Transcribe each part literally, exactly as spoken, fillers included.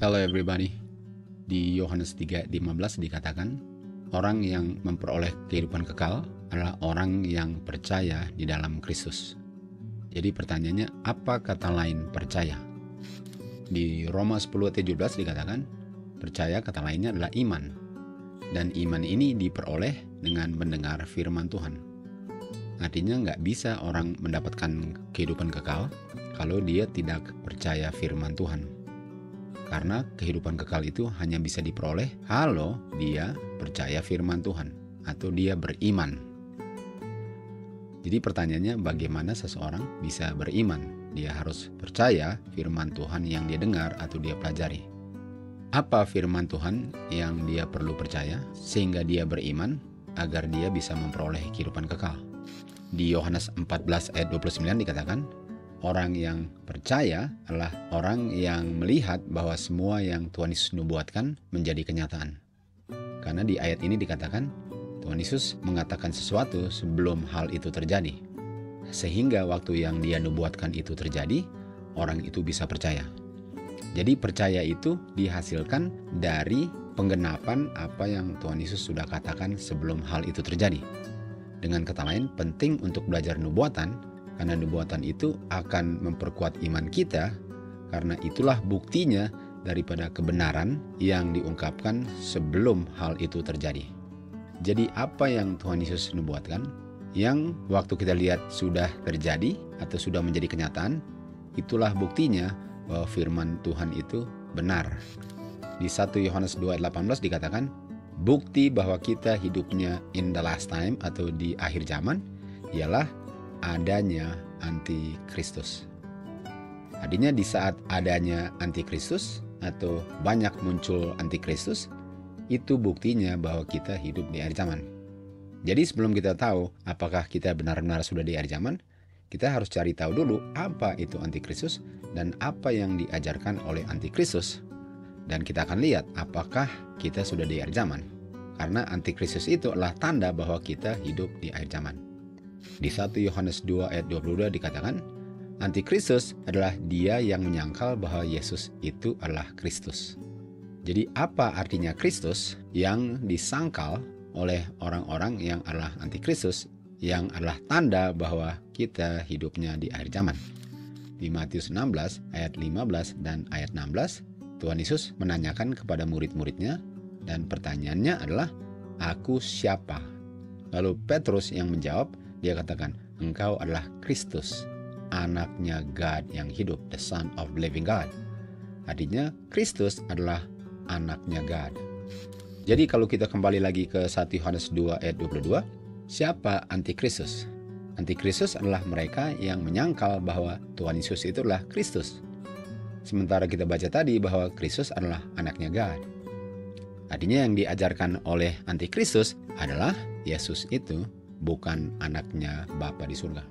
Hello everybody. Di Yohanes tiga lima belas dikatakan, orang yang memperoleh kehidupan kekal adalah orang yang percaya di dalam Kristus. Jadi pertanyaannya, apa kata lain percaya? Di Roma sepuluh tujuh belas dikatakan, percaya kata lainnya adalah iman. Dan iman ini diperoleh dengan mendengar firman Tuhan. Artinya nggak bisa orang mendapatkan kehidupan kekal kalau dia tidak percaya firman Tuhan. Karena kehidupan kekal itu hanya bisa diperoleh kalau dia percaya firman Tuhan atau dia beriman. Jadi pertanyaannya, bagaimana seseorang bisa beriman? Dia harus percaya firman Tuhan yang dia dengar atau dia pelajari. Apa firman Tuhan yang dia perlu percaya sehingga dia beriman agar dia bisa memperoleh kehidupan kekal? Di Yohanes empat belas ayat dua puluh sembilan dikatakan, orang yang percaya adalah orang yang melihat bahwa semua yang Tuhan Yesus nubuatkan menjadi kenyataan. Karena di ayat ini dikatakan, Tuhan Yesus mengatakan sesuatu sebelum hal itu terjadi. Sehingga waktu yang dia nubuatkan itu terjadi, orang itu bisa percaya. Jadi percaya itu dihasilkan dari penggenapan apa yang Tuhan Yesus sudah katakan sebelum hal itu terjadi. Dengan kata lain, penting untuk belajar nubuatan, karena nubuatan itu akan memperkuat iman kita, karena itulah buktinya daripada kebenaran yang diungkapkan sebelum hal itu terjadi. Jadi apa yang Tuhan Yesus nubuatkan, yang waktu kita lihat sudah terjadi atau sudah menjadi kenyataan, itulah buktinya bahwa firman Tuhan itu benar. Di satu Yohanes dua ayat delapan belas dikatakan, bukti bahwa kita hidupnya in the last time atau di akhir zaman ialah adanya antikristus. Artinya di saat adanya antikristus atau banyak muncul antikristus, itu buktinya bahwa kita hidup di akhir zaman. Jadi sebelum kita tahu apakah kita benar-benar sudah di akhir zaman, kita harus cari tahu dulu apa itu antikristus dan apa yang diajarkan oleh antikristus. Dan kita akan lihat apakah kita sudah di akhir zaman. Karena antikristus itu adalah tanda bahwa kita hidup di akhir zaman. Di satu Yohanes dua ayat dua puluh dua dikatakan, antikristus adalah dia yang menyangkal bahwa Yesus itu adalah Kristus. Jadi apa artinya Kristus? Yang disangkal oleh orang-orang yang adalah antikristus, yang adalah tanda bahwa kita hidupnya di akhir zaman. Di Matius enam belas ayat lima belas dan ayat enam belas, Tuhan Yesus menanyakan kepada murid-muridnya, dan pertanyaannya adalah, aku siapa? Lalu Petrus yang menjawab, dia katakan, engkau adalah Kristus, anaknya God yang hidup, the Son of the Living God. Artinya Kristus adalah anaknya God. Jadi kalau kita kembali lagi ke satu Yohanes dua ayat dua puluh dua, siapa antikristus? Antikristus adalah mereka yang menyangkal bahwa Tuhan Yesus itu adalah Kristus. Sementara kita baca tadi bahwa Kristus adalah anaknya God. Artinya yang diajarkan oleh antikristus adalah Yesus itu bukan anaknya Bapa di surga.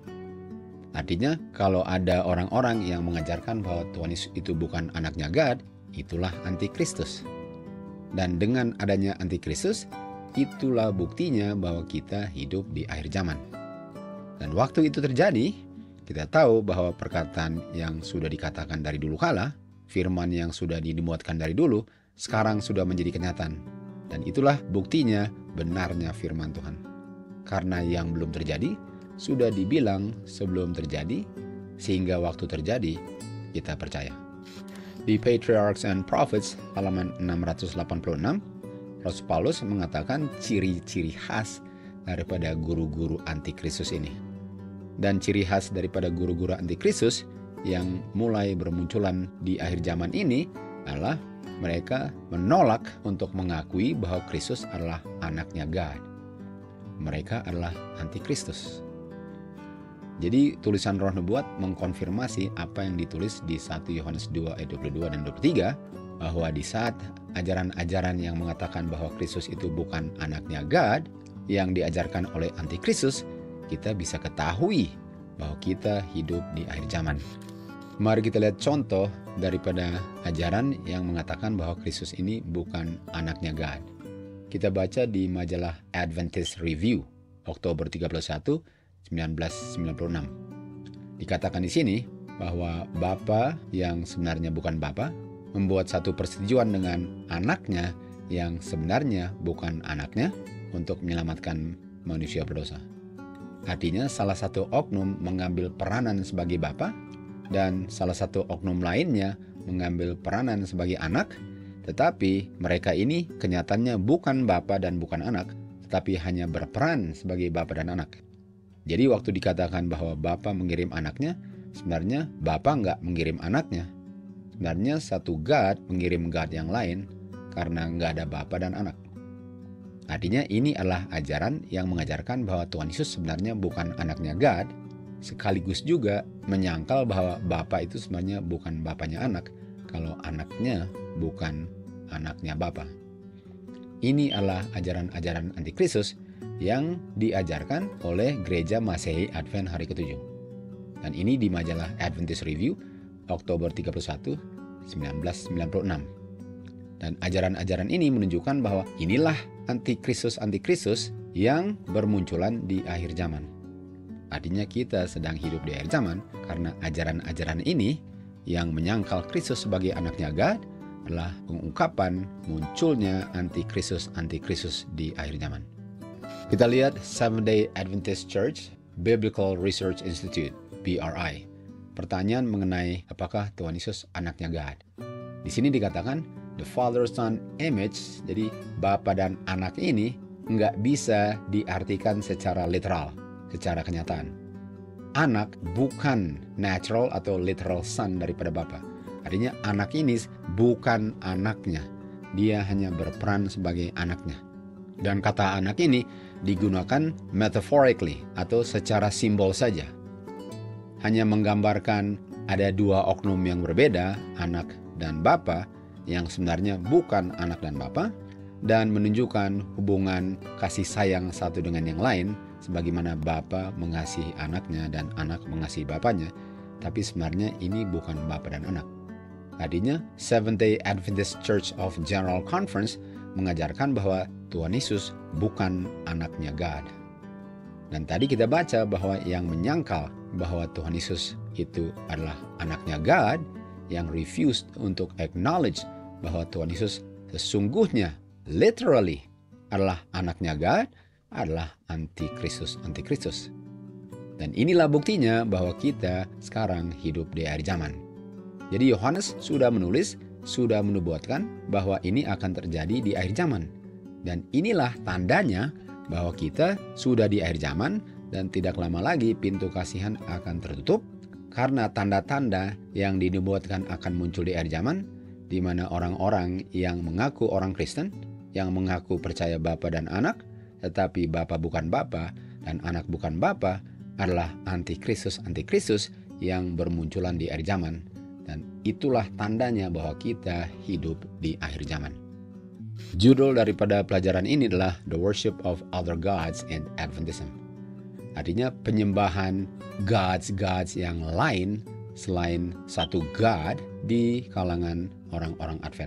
Artinya kalau ada orang-orang yang mengajarkan bahwa Tuhan Yesus itu bukan anaknya God, itulah antikristus. Dan dengan adanya antikristus, itulah buktinya bahwa kita hidup di akhir zaman. Dan waktu itu terjadi, kita tahu bahwa perkataan yang sudah dikatakan dari dulu kala, firman yang sudah dimuatkan dari dulu, sekarang sudah menjadi kenyataan. Dan itulah buktinya benarnya firman Tuhan. Karena yang belum terjadi, sudah dibilang sebelum terjadi, sehingga waktu terjadi, kita percaya. Di Patriarchs and Prophets halaman enam ratus delapan puluh enam, Rasul Paulus mengatakan ciri-ciri khas daripada guru-guru antikristus ini. Dan ciri khas daripada guru-guru antikristus yang mulai bermunculan di akhir zaman ini adalah mereka menolak untuk mengakui bahwa Kristus adalah anaknya God. Mereka adalah antikristus. Jadi tulisan Roh Nubuat mengkonfirmasi apa yang ditulis di satu Yohanes dua ayat dua puluh dua dan dua puluh tiga, bahwa di saat ajaran-ajaran yang mengatakan bahwa Kristus itu bukan anaknya God yang diajarkan oleh antikristus, kita bisa ketahui bahwa kita hidup di akhir zaman. Mari kita lihat contoh daripada ajaran yang mengatakan bahwa Kristus ini bukan anaknya God. Kita baca di majalah Adventist Review, Oktober tiga puluh satu, seribu sembilan ratus sembilan puluh enam. Dikatakan di sini bahwa Bapa yang sebenarnya bukan Bapa membuat satu persetujuan dengan anaknya yang sebenarnya bukan anaknya untuk menyelamatkan manusia berdosa. Artinya salah satu oknum mengambil peranan sebagai bapa dan salah satu oknum lainnya mengambil peranan sebagai anak, tetapi mereka ini kenyataannya bukan bapa dan bukan anak, tetapi hanya berperan sebagai bapa dan anak. Jadi waktu dikatakan bahwa bapa mengirim anaknya, sebenarnya bapa nggak mengirim anaknya. Sebenarnya satu God mengirim God yang lain karena nggak ada bapa dan anak. Artinya ini adalah ajaran yang mengajarkan bahwa Tuhan Yesus sebenarnya bukan anaknya God, sekaligus juga menyangkal bahwa bapa itu sebenarnya bukan bapanya anak, kalau anaknya bukan anaknya bapa. Ini adalah ajaran-ajaran antikristus yang diajarkan oleh Gereja Masehi Advent hari ketujuh. Dan ini di majalah Adventist Review, Oktober tiga puluh satu, seribu sembilan ratus sembilan puluh enam. Dan ajaran-ajaran ini menunjukkan bahwa inilah antikristus-antikristus yang bermunculan di akhir zaman. Artinya kita sedang hidup di akhir zaman karena ajaran-ajaran ini yang menyangkal Kristus sebagai anaknya God adalah pengungkapan munculnya antikristus-antikristus di akhir zaman. Kita lihat Seventh-day Adventist Church Biblical Research Institute, B R I. Pertanyaan mengenai apakah Tuhan Yesus anaknya God. Di sini dikatakan the Father-Son image, jadi Bapa dan anak ini nggak bisa diartikan secara literal, secara kenyataan. Anak bukan natural atau literal son daripada Bapa. Artinya anak ini bukan anaknya, dia hanya berperan sebagai anaknya. Dan kata anak ini digunakan metaphorically atau secara simbol saja. Hanya menggambarkan ada dua oknum yang berbeda, anak dan bapa, yang sebenarnya bukan anak dan bapa, dan menunjukkan hubungan kasih sayang satu dengan yang lain, sebagaimana bapa mengasihi anaknya dan anak mengasihi bapanya, tapi sebenarnya ini bukan bapa dan anak. Tadinya Seventh-day Adventist Church of General Conference mengajarkan bahwa Tuhan Yesus bukan anaknya God. Dan tadi kita baca bahwa yang menyangkal bahwa Tuhan Yesus itu adalah anaknya God, yang refused untuk acknowledge bahwa Tuhan Yesus sesungguhnya, literally, adalah anaknya God, adalah antikristus-antikristus. Dan inilah buktinya bahwa kita sekarang hidup di akhir zaman. Jadi Yohanes sudah menulis, sudah menubuatkan bahwa ini akan terjadi di akhir zaman. Dan inilah tandanya bahwa kita sudah di akhir zaman dan tidak lama lagi pintu kasihan akan tertutup karena tanda-tanda yang dinubuatkan akan muncul di akhir zaman, di mana orang-orang yang mengaku orang Kristen, yang mengaku percaya Bapa dan Anak, tetapi Bapa bukan Bapa dan Anak bukan Bapa, adalah antikristus-antikristus yang bermunculan di akhir zaman. Dan itulah tandanya bahwa kita hidup di akhir zaman. Judul daripada pelajaran ini adalah The Worship of Other Gods in Adventism. Artinya penyembahan gods-gods yang lain selain satu God di kalangan orang-orang Advent.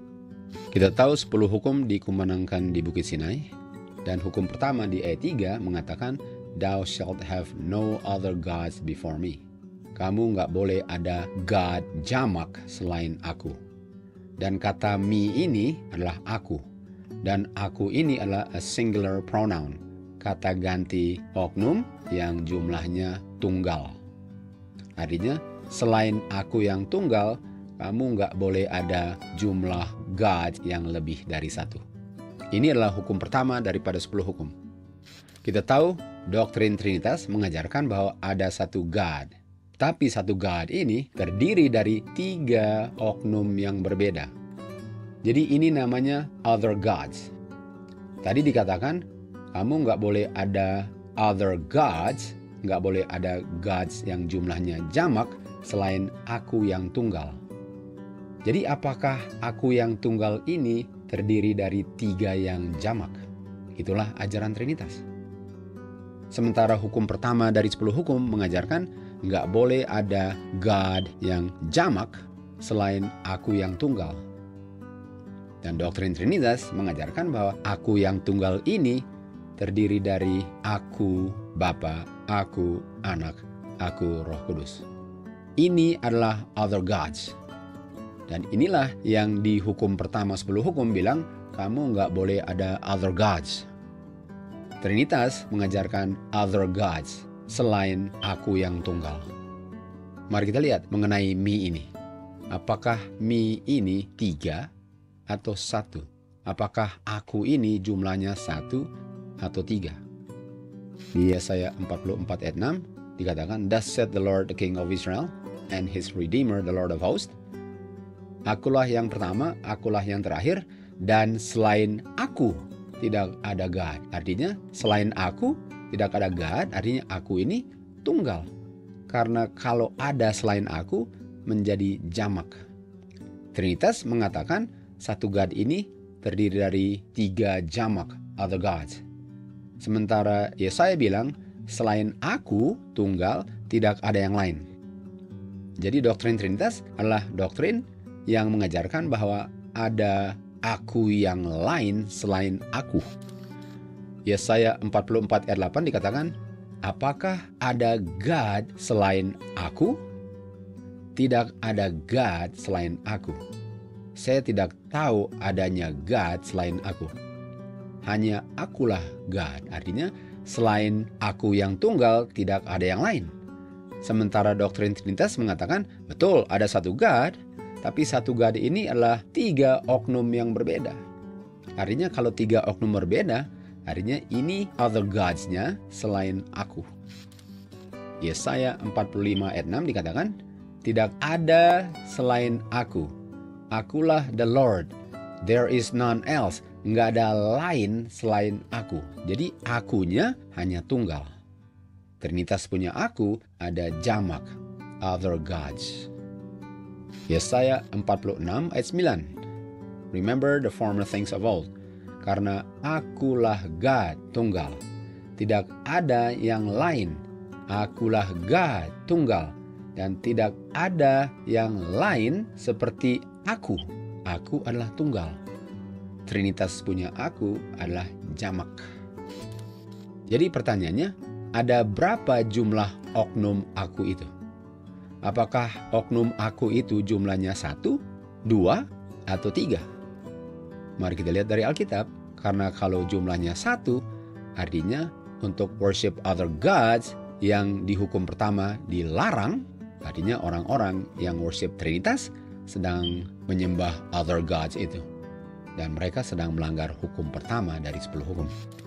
Kita tahu sepuluh hukum dikumandangkan di Bukit Sinai, dan hukum pertama di ayat tiga mengatakan, Thou shalt have no other gods before me. Kamu nggak boleh ada God jamak selain aku. Dan kata me ini adalah aku. Dan aku ini adalah a singular pronoun. Kata ganti oknum yang jumlahnya tunggal. Artinya, selain aku yang tunggal, kamu nggak boleh ada jumlah God yang lebih dari satu. Ini adalah hukum pertama daripada sepuluh hukum. Kita tahu doktrin Trinitas mengajarkan bahwa ada satu God. Tapi satu God ini terdiri dari tiga oknum yang berbeda. Jadi ini namanya other gods. Tadi dikatakan, kamu nggak boleh ada other gods, nggak boleh ada gods yang jumlahnya jamak selain aku yang tunggal. Jadi apakah aku yang tunggal ini terdiri dari tiga yang jamak? Itulah ajaran Trinitas. Sementara hukum pertama dari sepuluh hukum mengajarkan nggak boleh ada God yang jamak selain aku yang tunggal. Dan doktrin Trinitas mengajarkan bahwa aku yang tunggal ini terdiri dari aku Bapa, aku Anak, aku Roh Kudus. Ini adalah other gods. Dan inilah yang di hukum pertama sepuluh hukum bilang, kamu nggak boleh ada other gods. Trinitas mengajarkan other gods selain aku yang tunggal. Mari kita lihat mengenai me ini. Apakah me ini tiga atau satu? Apakah aku ini jumlahnya satu atau tiga? Di Yesaya empat puluh empat ayat enam dikatakan, Thus said the Lord, the King of Israel, and his Redeemer, the Lord of hosts. Akulah yang pertama, akulah yang terakhir, dan selain aku tidak ada God. Artinya selain aku tidak ada God, artinya aku ini tunggal. Karena kalau ada selain aku menjadi jamak. Trinitas mengatakan satu God ini terdiri dari tiga jamak, other gods. Sementara Yesaya bilang selain aku tunggal tidak ada yang lain. Jadi doktrin Trinitas adalah doktrin yang mengajarkan bahwa ada aku yang lain selain aku. Yesaya empat puluh empat ayat delapan dikatakan, apakah ada God selain aku? Tidak ada God selain aku. Saya tidak tahu adanya God selain aku. Hanya akulah God. Artinya selain aku yang tunggal tidak ada yang lain. Sementara doktrin Trinitas mengatakan, betul ada satu God, tapi satu God ini adalah tiga oknum yang berbeda. Artinya kalau tiga oknum berbeda, artinya ini other gods-nya selain aku. Yesaya empat puluh lima ayat enam dikatakan, tidak ada selain aku. Akulah the Lord. There is none else. Nggak ada lain selain aku. Jadi akunya hanya tunggal. Trinitas punya aku ada jamak, other gods. Yesaya empat puluh enam ayat sembilan. Remember the former things of old. Karena akulah God tunggal. Tidak ada yang lain. Akulah God tunggal. Dan tidak ada yang lain seperti aku. Aku adalah tunggal. Trinitas punya aku adalah jamak. Jadi pertanyaannya, ada berapa jumlah oknum aku itu? Apakah oknum aku itu jumlahnya satu, dua, atau tiga? Mari kita lihat dari Alkitab. Karena kalau jumlahnya satu, artinya untuk worship other gods yang di hukum pertama dilarang, artinya orang-orang yang worship Trinitas sedang menyembah other gods itu. Dan mereka sedang melanggar hukum pertama dari sepuluh hukum.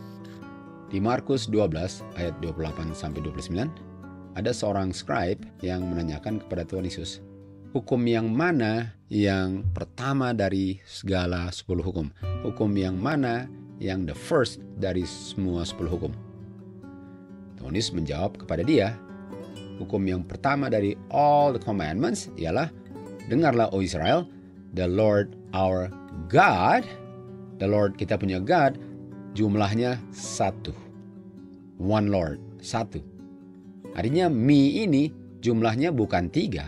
Di Markus dua belas ayat dua puluh delapan sampai dua puluh sembilan, ada seorang scribe yang menanyakan kepada Tuhan Yesus, hukum yang mana yang pertama dari segala sepuluh hukum? Hukum yang mana yang the first dari semua sepuluh hukum? Tuhan Yesus menjawab kepada dia, hukum yang pertama dari all the commandments ialah, dengarlah O Israel, the Lord our God, the Lord kita punya God, jumlahnya satu. One Lord, satu. Artinya me ini jumlahnya bukan tiga.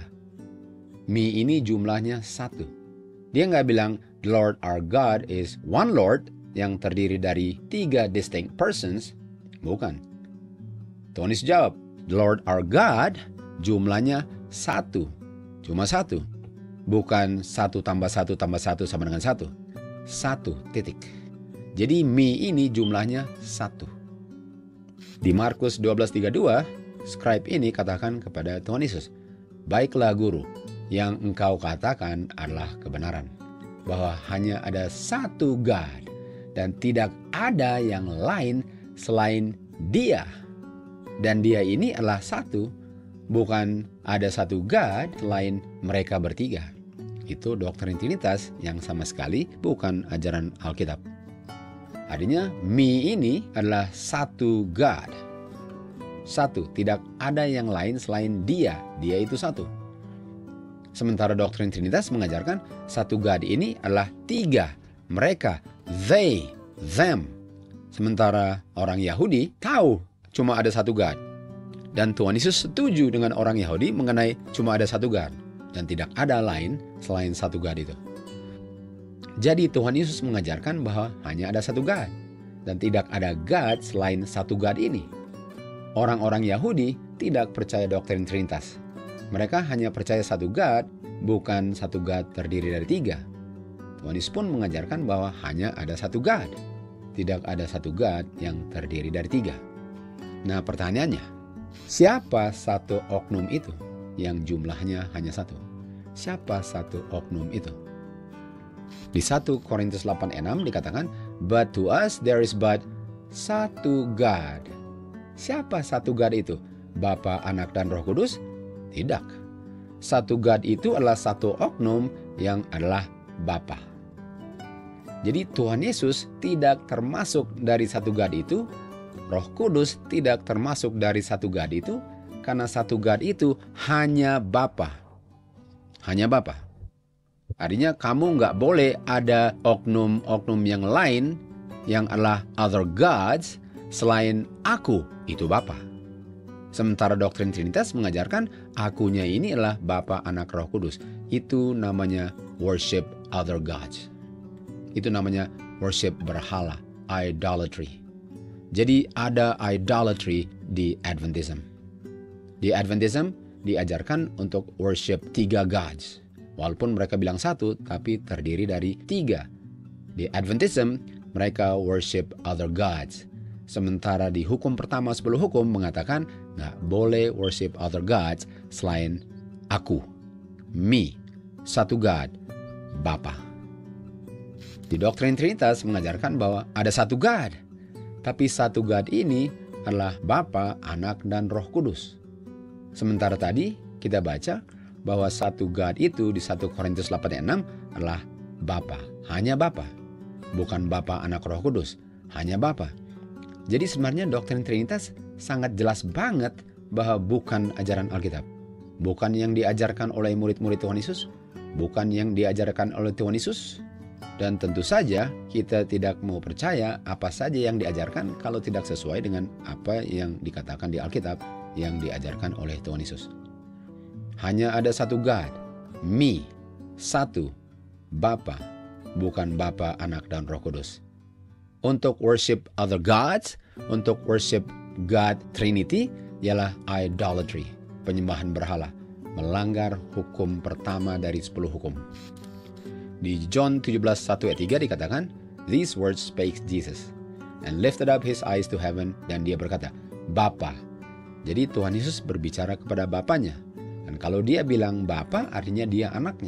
Me ini jumlahnya satu. Dia nggak bilang the Lord our God is one Lord yang terdiri dari tiga distinct persons. Bukan. Tuhan Yesus jawab, the Lord our God jumlahnya satu. Cuma satu. Bukan satu tambah satu tambah satu sama dengan satu. Satu titik. Jadi me ini jumlahnya satu. Di Markus dua belas tiga puluh dua, scribe ini katakan kepada Tuhan Yesus, baiklah guru, yang engkau katakan adalah kebenaran. Bahwa hanya ada satu God dan tidak ada yang lain selain dia. Dan dia ini adalah satu, bukan ada satu God selain mereka bertiga. Itu doktrin Trinitas yang sama sekali bukan ajaran Alkitab. Artinya me ini adalah satu God. Satu, tidak ada yang lain selain dia. Dia itu satu. Sementara doktrin Trinitas mengajarkan satu God ini adalah tiga. Mereka, they, them. Sementara orang Yahudi tahu cuma ada satu God. Dan Tuhan Yesus setuju dengan orang Yahudi mengenai cuma ada satu God. Dan tidak ada lain selain satu God itu. Jadi Tuhan Yesus mengajarkan bahwa hanya ada satu God. Dan tidak ada God selain satu God ini. Orang-orang Yahudi tidak percaya doktrin Trinitas. Mereka hanya percaya satu God bukan satu God terdiri dari tiga. Tuhan Yesus pun mengajarkan bahwa hanya ada satu God. Tidak ada satu God yang terdiri dari tiga. Nah, pertanyaannya, siapa satu oknum itu yang jumlahnya hanya satu? Siapa satu oknum itu? Di satu Korintus delapan enam dikatakan, "But to us there is but satu God." Siapa satu God itu? Bapa, Anak, dan Roh Kudus? Tidak. Satu God itu adalah satu oknum yang adalah Bapa. Jadi Tuhan Yesus tidak termasuk dari satu God itu, Roh Kudus tidak termasuk dari satu God itu, karena satu God itu hanya Bapa. Hanya Bapa. Artinya kamu nggak boleh ada oknum-oknum yang lain yang adalah other gods selain aku, itu Bapa. Sementara doktrin Trinitas mengajarkan akunya ini adalah Bapa, Anak, Roh Kudus. Itu namanya worship other gods. Itu namanya worship berhala, idolatry. Jadi ada idolatry di Adventism. Di Adventism diajarkan untuk worship tiga gods. Walaupun mereka bilang satu, tapi terdiri dari tiga. Di Adventism, mereka worship other gods. Sementara di hukum pertama sepuluh hukum mengatakan nggak boleh worship other gods selain aku, me, satu God, Bapa. Di doktrin Trinitas mengajarkan bahwa ada satu God, tapi satu God ini adalah Bapa, Anak, dan Roh Kudus. Sementara tadi kita baca bahwa satu God itu di satu Korintus delapan enam adalah Bapa, hanya Bapa. Bukan Bapa, Anak, Roh Kudus, hanya Bapa. Jadi sebenarnya doktrin Trinitas sangat jelas banget bahwa bukan ajaran Alkitab. Bukan yang diajarkan oleh murid-murid Tuhan Yesus, bukan yang diajarkan oleh Tuhan Yesus. Dan tentu saja kita tidak mau percaya apa saja yang diajarkan kalau tidak sesuai dengan apa yang dikatakan di Alkitab yang diajarkan oleh Tuhan Yesus. Hanya ada satu God, me, satu, Bapa, bukan Bapa, Anak, dan Roh Kudus. Untuk worship other gods, untuk worship God Trinity, ialah idolatry, penyembahan berhala, melanggar hukum pertama dari sepuluh hukum. Di John tujuh belas satu ayat tiga dikatakan, "These words spake Jesus, and lifted up his eyes to heaven," dan dia berkata, Bapa. Jadi Tuhan Yesus berbicara kepada Bapanya. Dan kalau dia bilang Bapa, artinya dia anaknya.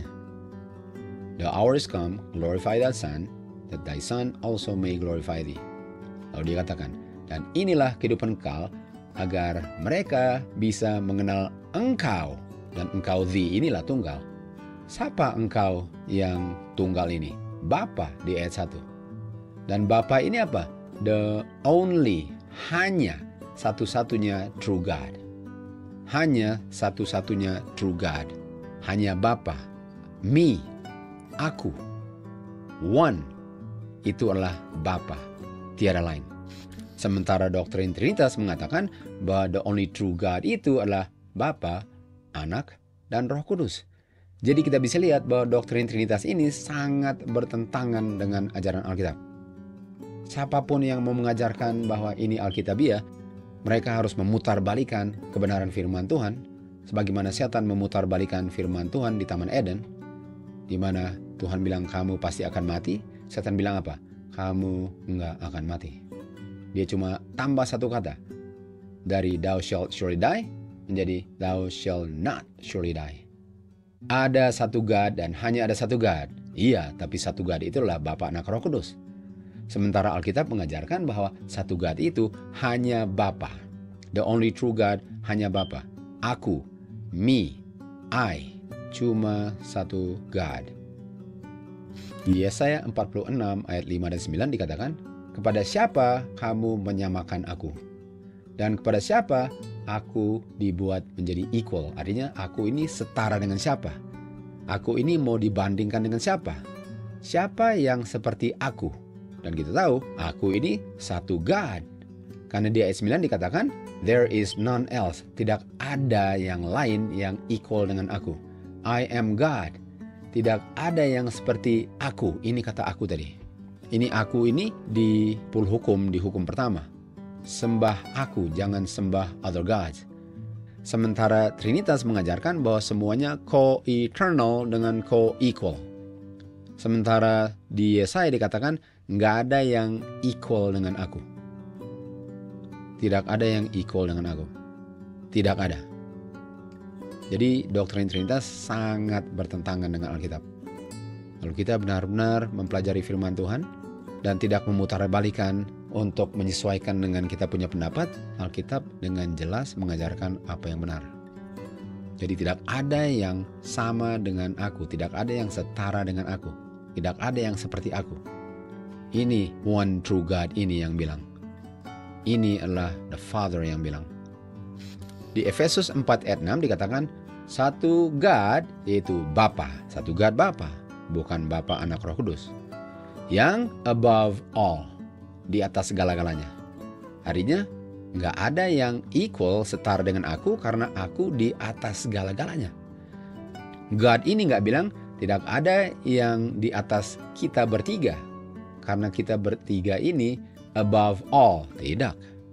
"The hour is come, glorify thy Son, that thy Son also may glorify thee." Lalu dia katakan, dan inilah kehidupan kekal, agar mereka bisa mengenal engkau, dan engkau thee inilah tunggal. Siapa engkau yang tunggal ini? Bapa di ayat satu. Dan Bapa ini apa? The only, hanya satu-satunya true God. Hanya satu-satunya true God. Hanya Bapa. Me, aku. One, itu adalah Bapa, tiada lain. Sementara doktrin Trinitas mengatakan bahwa the only true God itu adalah Bapa, Anak, dan Roh Kudus. Jadi kita bisa lihat bahwa doktrin Trinitas ini sangat bertentangan dengan ajaran Alkitab. Siapapun yang mau mengajarkan bahwa ini Alkitabiah, mereka harus memutarbalikan kebenaran firman Tuhan, sebagaimana setan memutarbalikan firman Tuhan di Taman Eden, di mana Tuhan bilang kamu pasti akan mati. Setan bilang apa? Kamu enggak akan mati. Dia cuma tambah satu kata. Dari thou shalt surely die menjadi thou shalt not surely die. Ada satu God dan hanya ada satu God. Iya, tapi satu God itu adalah Bapa, Anak, Roh Kudus. Sementara Alkitab mengajarkan bahwa satu God itu hanya Bapa. The only true God hanya Bapa. Aku, me, I, cuma satu God. Di Yesaya empat puluh enam ayat lima dan sembilan dikatakan, "Kepada siapa kamu menyamakan aku? Dan kepada siapa aku dibuat menjadi equal?" Artinya aku ini setara dengan siapa? Aku ini mau dibandingkan dengan siapa? Siapa yang seperti aku? Dan kita tahu, aku ini satu God. Karena di ayat sembilan dikatakan, "There is none else." Tidak ada yang lain yang equal dengan aku. I am God. Tidak ada yang seperti aku. Ini kata aku tadi. Ini aku ini di sepuluh hukum, di hukum pertama. Sembah aku, jangan sembah other gods. Sementara Trinitas mengajarkan bahwa semuanya co-eternal dengan co-equal. Sementara di Yesaya dikatakan nggak ada yang equal dengan aku. Tidak ada yang equal dengan aku. Tidak ada. Jadi doktrin Trinitas sangat bertentangan dengan Alkitab. Kalau kita benar-benar mempelajari firman Tuhan dan tidak memutarbalikan untuk menyesuaikan dengan kita punya pendapat, Alkitab dengan jelas mengajarkan apa yang benar. Jadi tidak ada yang sama dengan aku, tidak ada yang setara dengan aku, tidak ada yang seperti aku. Ini one true God ini yang bilang. Ini adalah the Father yang bilang. Di Efesus empat ayat enam dikatakan satu God, yaitu Bapa, satu God Bapa, bukan Bapa Anak Roh Kudus, yang above all, di atas segala-galanya. Artinya nggak ada yang equal setara dengan aku karena aku di atas segala-galanya. God ini nggak bilang tidak ada yang di atas kita bertiga karena kita bertiga ini above all. Tidak.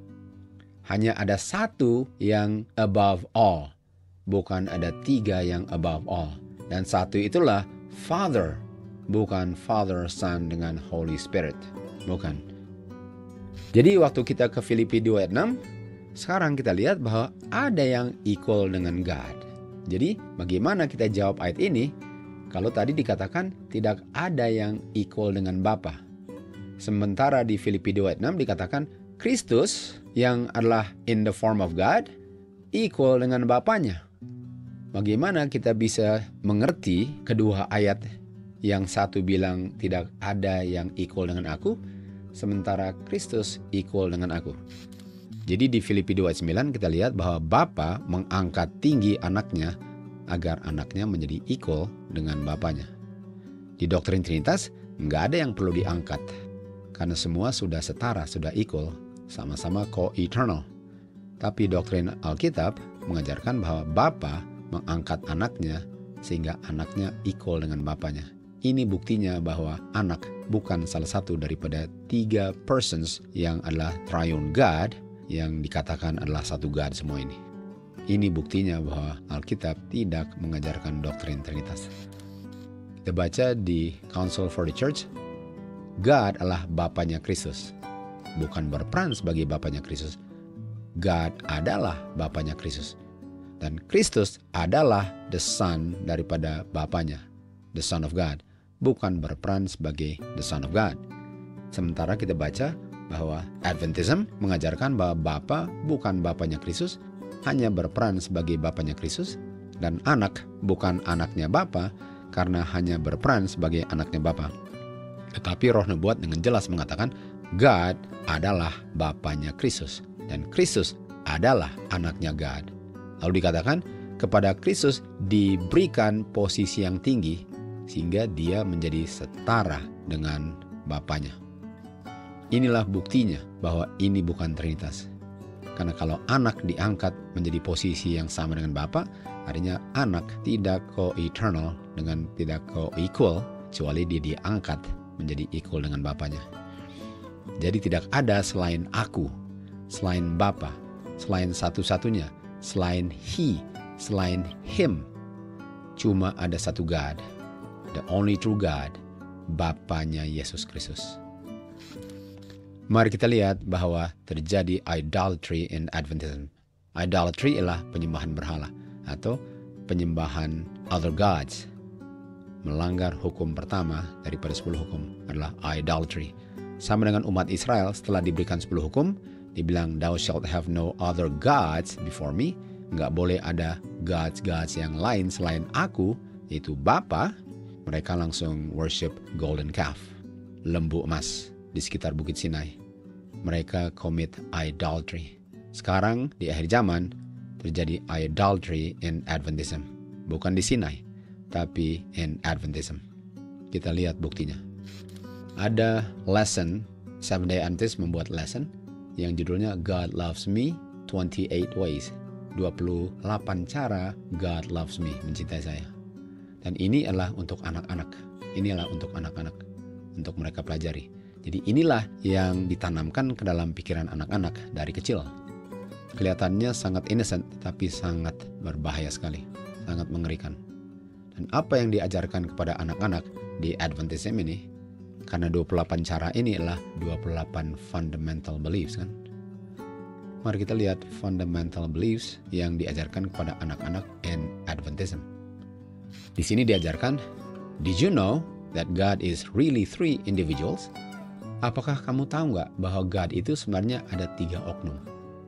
Hanya ada satu yang above all. Bukan ada tiga yang above all. Dan satu itulah Father. Bukan Father, Son dengan Holy Spirit. Bukan. Jadi waktu kita ke Filipi dua ayat enam, sekarang kita lihat bahwa ada yang equal dengan God. Jadi bagaimana kita jawab ayat ini? Kalau tadi dikatakan tidak ada yang equal dengan Bapa. Sementara di Filipi dua ayat enam dikatakan Kristus yang adalah in the form of God equal dengan Bapanya. Bagaimana kita bisa mengerti kedua ayat yang satu bilang tidak ada yang equal dengan aku, sementara Kristus equal dengan aku. Jadi di Filipi dua ayat sembilan kita lihat bahwa Bapa mengangkat tinggi anaknya agar anaknya menjadi equal dengan Bapanya. Di doktrin Trinitas nggak ada yang perlu diangkat karena semua sudah setara, sudah equal, sama-sama co-eternal. Tapi doktrin Alkitab mengajarkan bahwa Bapa mengangkat anaknya sehingga anaknya equal dengan Bapanya. Ini buktinya bahwa anak bukan salah satu daripada tiga persons yang adalah triune God yang dikatakan adalah satu God semua ini. Ini buktinya bahwa Alkitab tidak mengajarkan doktrin Trinitas. Kita baca di Council for the Church, God adalah Bapanya Kristus. Bukan berperan sebagai Bapanya Kristus. God adalah Bapanya Kristus. Dan Kristus adalah the Son daripada Bapanya, the Son of God. Bukan berperan sebagai the Son of God. Sementara kita baca bahwa Adventism mengajarkan bahwa Bapa bukan Bapanya Kristus, hanya berperan sebagai Bapanya Kristus, dan anak bukan anaknya Bapa karena hanya berperan sebagai anaknya Bapa. Tetapi Roh Nubuat dengan jelas mengatakan God adalah Bapanya Kristus dan Kristus adalah anaknya God. Lalu dikatakan kepada Kristus diberikan posisi yang tinggi sehingga dia menjadi setara dengan Bapanya. Inilah buktinya bahwa ini bukan Trinitas. Karena kalau anak diangkat menjadi posisi yang sama dengan Bapa, artinya anak tidak co-eternal dengan tidak co-equal, kecuali dia diangkat menjadi equal dengan Bapanya. Jadi tidak ada selain aku, selain Bapa, selain satu-satunya, selain He, selain Him. Cuma ada satu God, the only true God, Bapanya Yesus Kristus. Mari kita lihat bahwa terjadi idolatry in Adventism. Idolatry ialah penyembahan berhala atau penyembahan other gods. Melanggar hukum pertama daripada sepuluh hukum adalah idolatry. Sama dengan umat Israel setelah diberikan sepuluh hukum, dibilang thou shalt have no other gods before me. Nggak boleh ada gods-gods yang lain selain aku, yaitu Bapa. Mereka langsung worship golden calf, lembu emas di sekitar Bukit Sinai. Mereka commit idolatry. Sekarang di akhir zaman terjadi idolatry in Adventism. Bukan di Sinai, tapi in Adventism. Kita lihat buktinya. Ada lesson, Seventh Day Adventist membuat lesson yang judulnya God Loves Me twenty-eight Ways. dua puluh delapan cara God loves me, mencintai saya. Dan ini adalah untuk anak-anak. Ini adalah untuk anak-anak, untuk mereka pelajari. Jadi inilah yang ditanamkan ke dalam pikiran anak-anak dari kecil. Kelihatannya sangat innocent, tapi sangat berbahaya sekali, sangat mengerikan. Dan apa yang diajarkan kepada anak-anak di Adventism ini, karena dua puluh delapan cara ini adalah dua puluh delapan fundamental beliefs kan. Mari kita lihat fundamental beliefs yang diajarkan kepada anak-anak in Adventism. Di sini diajarkan, did you know that God is really three individuals? Apakah kamu tahu nggak bahwa God itu sebenarnya ada tiga oknum?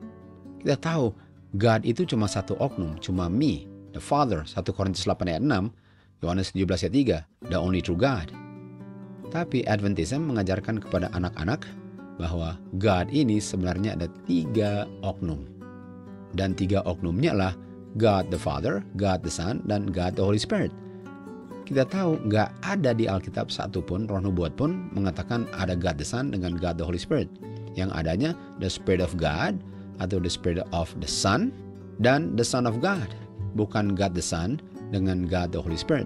Kita tahu God itu cuma satu oknum, cuma me, the Father, satu Korintus delapan ayat enam, Yohanes tujuh belas ayat tiga, the only true God. Tapi Adventism mengajarkan kepada anak-anak bahwa God ini sebenarnya ada tiga oknum. Dan tiga oknumnya adalah God the Father, God the Son, dan God the Holy Spirit. Kita tahu nggak ada di Alkitab satupun, roh nubuat pun mengatakan ada God the Son dengan God the Holy Spirit. Yang adanya the Spirit of God atau the Spirit of the Son dan the Son of God. Bukan God the Son dengan God the Holy Spirit.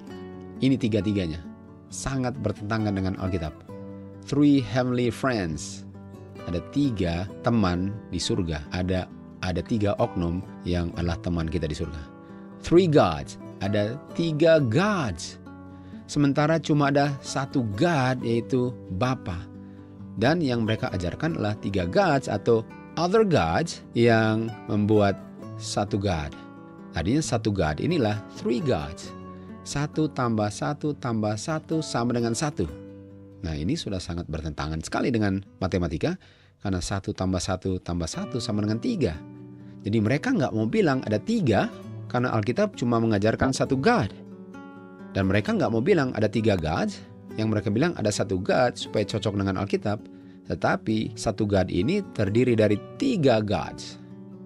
Ini tiga-tiganya sangat bertentangan dengan Alkitab. Three heavenly friends. Ada tiga teman di surga. Ada ada tiga oknum yang adalah teman kita di surga. Three gods. Ada tiga gods. Sementara cuma ada satu God, yaitu Bapa. Dan yang mereka ajarkan adalah tiga gods atau other gods yang membuat satu God. Tadinya satu God inilah three gods. Satu tambah satu tambah satu sama dengan satu. Nah, ini sudah sangat bertentangan sekali dengan matematika. Karena satu tambah satu tambah satu sama dengan tiga. Jadi mereka nggak mau bilang ada tiga. Karena Alkitab cuma mengajarkan satu God. Dan mereka nggak mau bilang ada tiga gods. Yang mereka bilang ada satu God supaya cocok dengan Alkitab. Tetapi satu God ini terdiri dari tiga gods.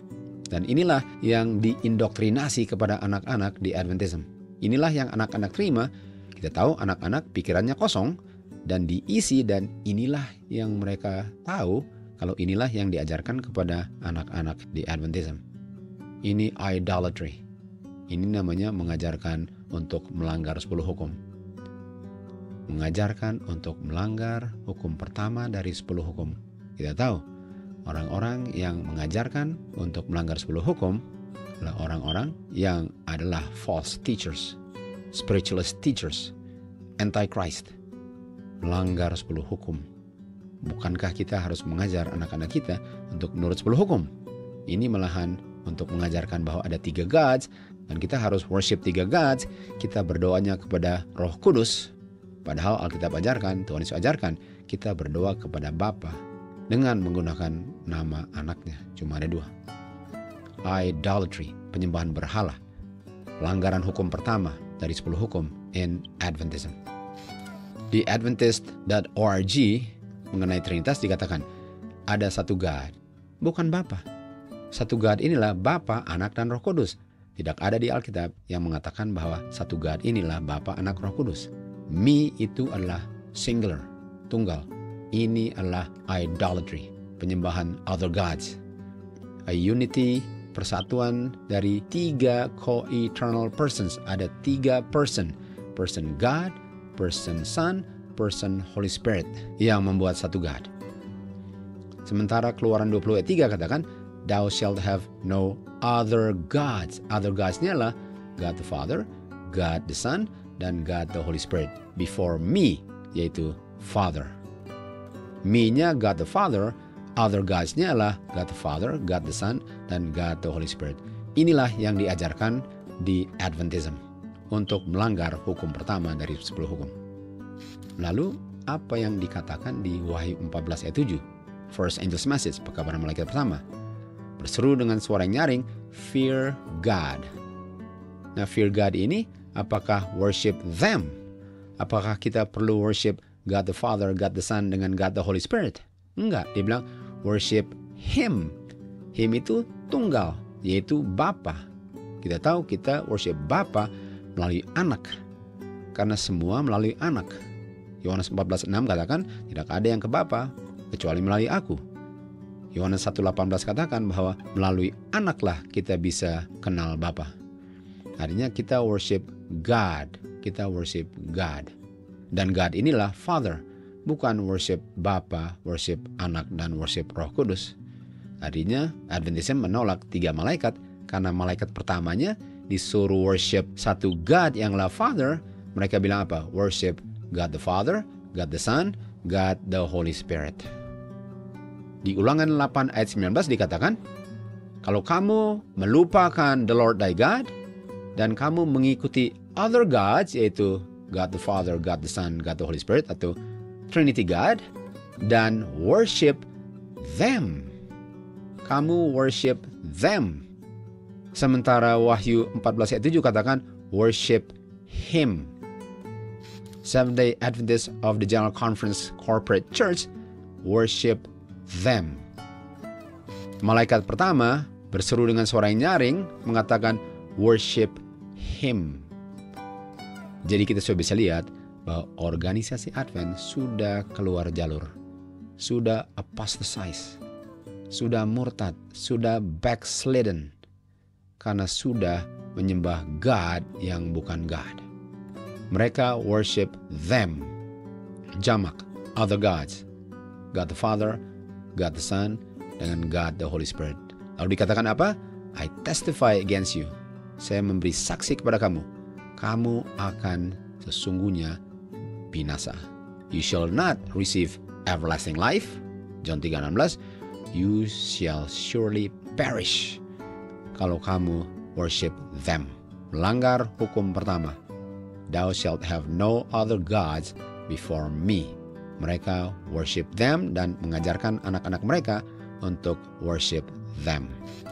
Dan inilah yang diindoktrinasi kepada anak-anak di Adventism. Inilah yang anak-anak terima. Kita tahu anak-anak pikirannya kosong dan diisi, dan inilah yang mereka tahu kalau inilah yang diajarkan kepada anak-anak di Adventism. Ini idolatry. Ini namanya mengajarkan untuk melanggar sepuluh hukum. Mengajarkan untuk melanggar hukum pertama dari sepuluh hukum. Kita tahu orang-orang yang mengajarkan untuk melanggar sepuluh hukum adalah orang-orang yang adalah false teachers, spiritualist teachers, antichrist, melanggar sepuluh hukum. Bukankah kita harus mengajar anak-anak kita untuk menurut sepuluh hukum? Ini malahan untuk mengajarkan bahwa ada tiga gods dan kita harus worship tiga gods. Kita berdoanya kepada Roh Kudus. Padahal Alkitab ajarkan, Tuhan Yesus ajarkan, kita berdoa kepada Bapa dengan menggunakan nama anaknya. Cuma ada dua. Idolatry, penyembahan berhala. Pelanggaran hukum pertama dari sepuluh hukum in Adventism. Di adventist dot org mengenai Trinitas dikatakan, ada satu God, bukan Bapa. Satu God inilah Bapa, Anak, dan Roh Kudus. Tidak ada di Alkitab yang mengatakan bahwa satu God inilah Bapa, Anak, Roh Kudus. Me itu adalah singular, tunggal. Ini adalah idolatry, penyembahan other gods. A unity, persatuan dari tiga co-eternal persons. Ada tiga person. Person God, person Son, person Holy Spirit yang membuat satu God. Sementara Keluaran dua puluh ayat tiga katakan, thou shalt have no other gods. Other gods-nya adalah God the Father, God the Son, dan God the Holy Spirit. Before me, yaitu Father. Me-nya God the Father, other gods-nya adalah God the Father, God the Son, dan God the Holy Spirit. Inilah yang diajarkan di Adventism untuk melanggar hukum pertama dari sepuluh hukum. Lalu, apa yang dikatakan di Wahyu empat belas ayat tujuh? First Angel's Message, pekabaran malaikat pertama. Berseru dengan suara yang nyaring, fear God. Nah, fear God ini, apakah worship them? Apakah kita perlu worship God the Father, God the Son, dengan God the Holy Spirit? Enggak, dia bilang worship Him. Him itu tunggal, yaitu Bapa. Kita tahu kita worship Bapa melalui anak. Karena semua melalui anak. Yohanes empat belas enam katakan, tidak ada yang ke Bapa kecuali melalui aku. Yohanes satu delapan belas katakan bahwa melalui anaklah kita bisa kenal Bapa. Artinya kita worship God. Kita worship God. Dan God inilah Father. Bukan worship Bapa, worship Anak, dan worship Roh Kudus. Artinya Adventism menolak tiga malaikat karena malaikat pertamanya disuruh worship satu God yang adalah Father. Mereka bilang apa? Worship God the Father, God the Son, God the Holy Spirit. Di Ulangan delapan ayat sembilan belas dikatakan, kalau kamu melupakan the Lord thy God dan kamu mengikuti other gods, yaitu God the Father, God the Son, God the Holy Spirit, atau Trinity God, dan worship them. Kamu worship them. Sementara Wahyu empat belas ayat tujuh katakan worship Him. Seventh-day Adventist of the General Conference Corporate Church worship them. Malaikat pertama berseru dengan suara yang nyaring mengatakan worship Him. Jadi kita sudah bisa lihat bahwa organisasi Advent sudah keluar jalur, sudah apostasize, sudah murtad, sudah backslidden, karena sudah menyembah God yang bukan God. Mereka worship them, jamak, other gods, God the Father, God the Son, dengan God the Holy Spirit. Lalu dikatakan apa? I testify against you. Saya memberi saksi kepada kamu. Kamu akan sesungguhnya binasa. You shall not receive everlasting life. John tiga enam belas. You shall surely perish. Kalau kamu worship them. Melanggar hukum pertama. Thou shalt have no other gods before me. Mereka worship them dan mengajarkan anak-anak mereka untuk worship them.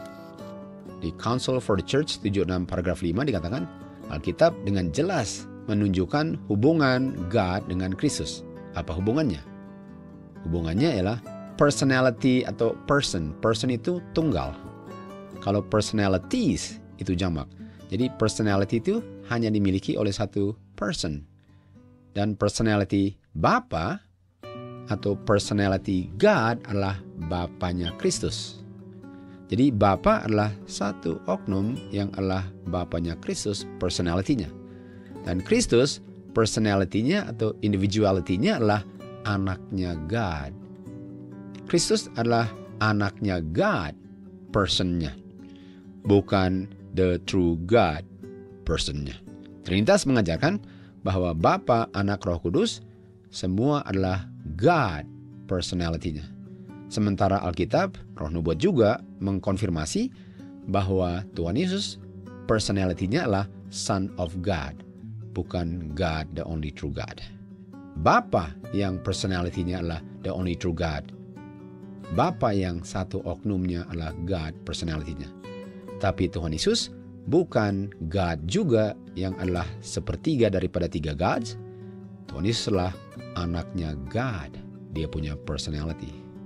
Di Council for the Church tujuh puluh enam paragraf lima dikatakan, Alkitab dengan jelas menunjukkan hubungan God dengan Kristus. Apa hubungannya? Hubungannya ialah personality atau person. Person itu tunggal. Kalau personalities itu jamak. Jadi personality itu hanya dimiliki oleh satu person. Dan personality Bapa atau personality God adalah Bapanya Kristus. Jadi Bapa adalah satu oknum yang adalah Bapanya Kristus, personality-nya. Dan Kristus, personality-nya atau individuality-nya adalah anaknya God. Kristus adalah anaknya God, person-nya. Bukan the true God, person-nya. Trinitas mengajarkan bahwa Bapa, Anak, Roh Kudus semua adalah God, personality-nya. Sementara Alkitab, Roh Nubuat juga mengkonfirmasi bahwa Tuhan Yesus personality-nya adalah Son of God, bukan God, the only true God. Bapa yang personality-nya adalah the only true God. Bapa yang satu oknumnya adalah God, personality-nya. Tapi Tuhan Yesus bukan God juga yang adalah sepertiga daripada tiga gods. Tuhan Yesus adalah anaknya God. Dia punya personality.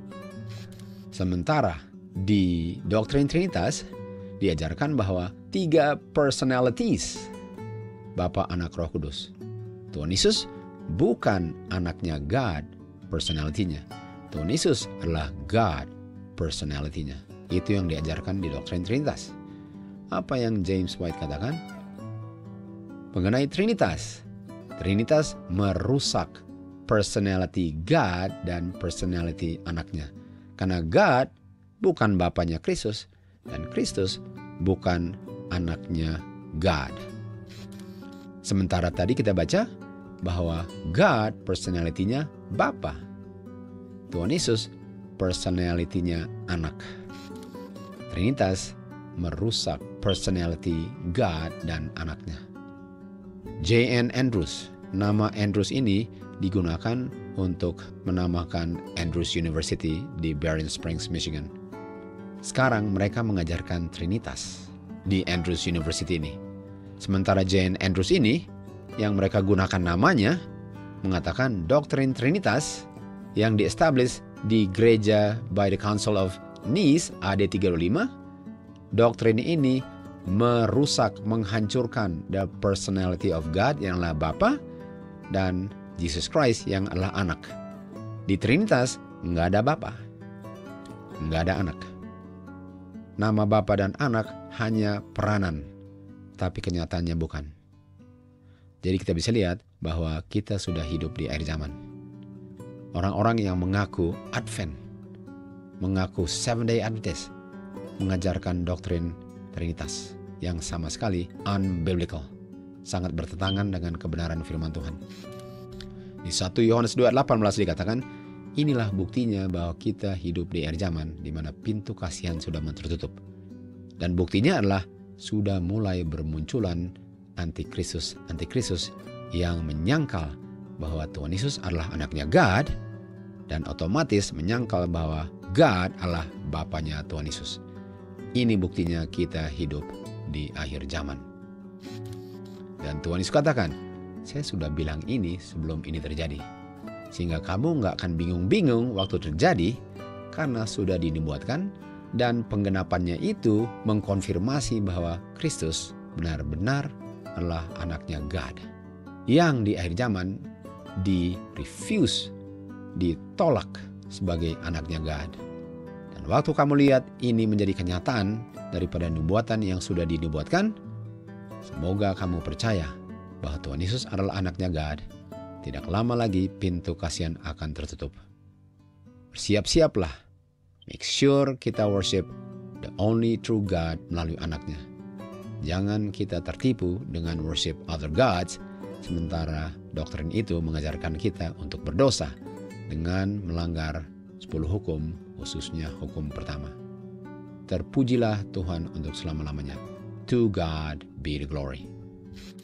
Sementara di doktrin Trinitas diajarkan bahwa tiga personalities, Bapa, Anak, Roh Kudus. Tuhan Yesus bukan anaknya God, personality-nya. Tuhan Yesus adalah God, personality-nya. Itu yang diajarkan di doktrin Trinitas. Apa yang James White katakan? Mengenai Trinitas. Trinitas merusak personality God dan personality anaknya. Karena God bukan bapanya Kristus dan Kristus bukan anaknya God. Sementara tadi kita baca bahwa God personality-nya Bapa. Tuhan Yesus personality-nya anak. Trinitas merusak personality God dan anaknya. J N Andrews, nama Andrews ini digunakan untuk menamakan Andrews University di Berrien Springs, Michigan. Sekarang mereka mengajarkan Trinitas di Andrews University ini. Sementara J N Andrews ini, yang mereka gunakan namanya, mengatakan doktrin Trinitas yang di-establish di gereja by the Council of Nice A D tiga puluh lima. Doktrin ini merusak, menghancurkan the personality of God yang adalah Bapa dan Jesus Christ yang adalah anak. Di Trinitas nggak ada Bapa, nggak ada anak. Nama Bapa dan anak hanya peranan, tapi kenyataannya bukan. Jadi kita bisa lihat bahwa kita sudah hidup di akhir zaman. Orang-orang yang mengaku Advent, mengaku Seven Day Adventist mengajarkan doktrin Trinitas yang sama sekali unbiblical, sangat bertentangan dengan kebenaran firman Tuhan. Di satu Yohanes dua ayat delapan belas dikatakan, inilah buktinya bahwa kita hidup di akhir zaman di mana pintu kasihan sudah tertutup. Dan buktinya adalah sudah mulai bermunculan antikristus, antikristus yang menyangkal bahwa Tuhan Yesus adalah anaknya God dan otomatis menyangkal bahwa God adalah Bapanya Tuhan Yesus. Ini buktinya kita hidup di akhir zaman. Dan Tuhan Yesus katakan, saya sudah bilang ini sebelum ini terjadi. Sehingga kamu nggak akan bingung-bingung waktu terjadi karena sudah dinubuatkan dan penggenapannya itu mengkonfirmasi bahwa Kristus benar-benar adalah anaknya God. Yang di akhir zaman di-refuse, ditolak sebagai anaknya God. Dan waktu kamu lihat ini menjadi kenyataan daripada nubuatan yang sudah dinubuatkan, semoga kamu percaya bahwa Tuhan Yesus adalah anaknya God. Tidak lama lagi pintu kasihan akan tertutup. Bersiap-siaplah. Make sure kita worship the only true God melalui anaknya. Jangan kita tertipu dengan worship other gods, sementara doktrin itu mengajarkan kita untuk berdosa dengan melanggar sepuluh hukum, khususnya hukum pertama. Terpujilah Tuhan untuk selama-lamanya. To God be the glory.